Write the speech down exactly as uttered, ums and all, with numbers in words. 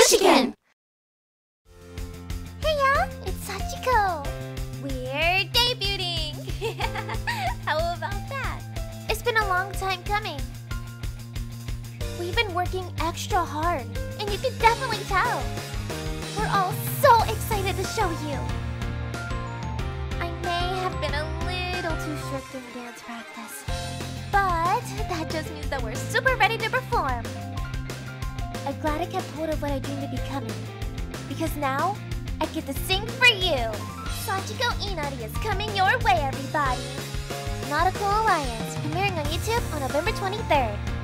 Gushiken! Hey y'all, it's Sachiko! We're debuting! How about that? It's been a long time coming. We've been working extra hard, and you can definitely tell. We're all so excited to show you. I may have been a little too strict in dance practice, but that just means that we're super ready to perform. I'm glad I kept hold of what I dreamed of becoming, because now I get to sing for you. Sachiko Innori is coming your way, everybody. Nautical Alliance, premiering on YouTube on November twenty-third.